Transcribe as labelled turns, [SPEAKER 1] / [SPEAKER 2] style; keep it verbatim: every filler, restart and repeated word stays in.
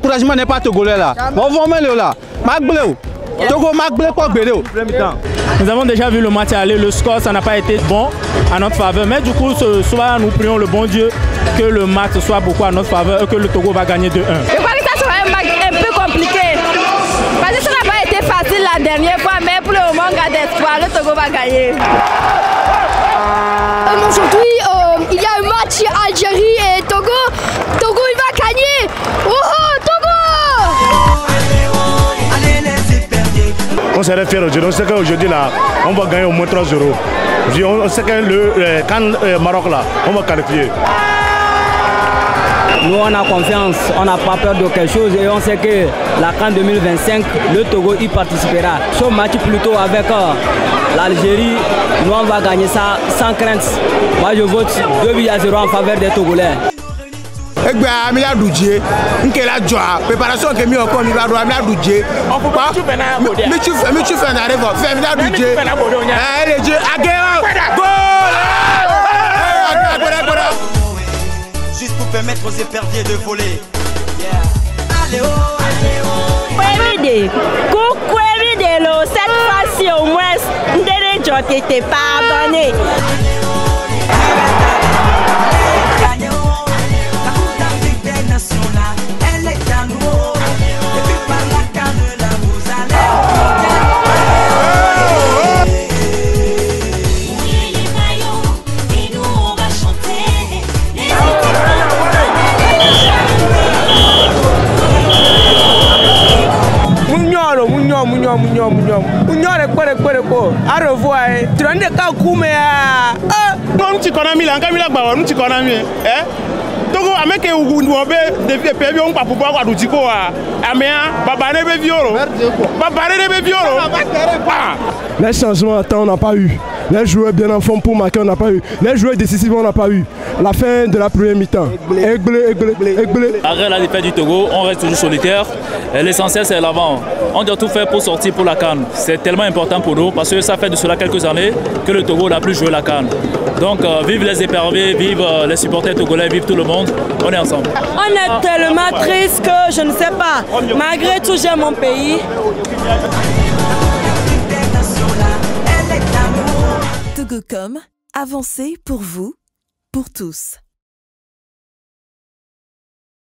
[SPEAKER 1] l'encouragement n'est pas togolais là. On va mettre là. Togo
[SPEAKER 2] Nous avons déjà vu le match aller, le score ça n'a pas été bon à notre faveur, mais du coup ce soir nous prions le bon Dieu que le match soit beaucoup à notre faveur et que le Togo va gagner deux un.
[SPEAKER 3] Je crois que ça sera un match un peu compliqué parce que ça n'a pas été facile la dernière fois, mais pour le moment on garde espoir, le Togo va gagner.
[SPEAKER 4] Aujourd'hui euh, il y a un match Algérie et Togo. Togo il va gagner. Oh, oh Togo!
[SPEAKER 5] On serait fiers aujourd'hui. On sait qu'aujourd'hui là, on va gagner au moins trois zéro. On sait que le euh, quand, euh, Maroc là, on va qualifier.
[SPEAKER 6] Nous on a confiance, on n'a pas peur de quelque chose et on sait que la CAN deux mille vingt-cinq, le Togo y participera. Ce match plutôt avec euh, l'Algérie, nous on va gagner ça sans crainte. Moi je vote deux buts à zéro en faveur des Togolais.
[SPEAKER 1] Egbe amila duje nkela joa préparation ke mi encore mi ba do amila duje on peut pas mi tu fais mi tu fais na revo fais amila duje eh le je ageo goal
[SPEAKER 7] juste pour permettre aux éperviers de voler. Allez oh allez oh
[SPEAKER 3] Everyday coucou everyday lo cette fois-ci au moins ndere jo t'étais pas abonné.
[SPEAKER 2] Mounio, mounio, mounio, mounio. Mounio, rekwere, rekwere, ko. A revoir. Tu n'as pas coumé à. Ah. Non, tu connais Milan, quand Milan va, tu connais Milan. Eh? Togo, avec les Ougounoube, des pays, on ne peut pas pouvoir du Tico à Améa, Babane de Violo. Babane de Violo.
[SPEAKER 5] Les changements, on n'a pas eu. Les joueurs bien en forme pour marquer, on n'a pas eu. Les joueurs décisifs, on n'a pas eu. La fin de la première mi-temps.
[SPEAKER 8] Après la défaite du Togo, on reste toujours solitaire. L'essentiel, c'est l'avant. On doit tout faire pour sortir pour la CAN. C'est tellement important pour nous parce que ça fait de cela quelques années que le Togo n'a plus joué la CAN. Donc, euh, vive les éperviers, vive euh, les supporters togolais, vive tout le monde. On est ensemble.
[SPEAKER 3] On est tellement triste que je ne sais pas. Malgré tout, j'aime mon pays.
[SPEAKER 9] Togocom, avancez pour vous, pour tous.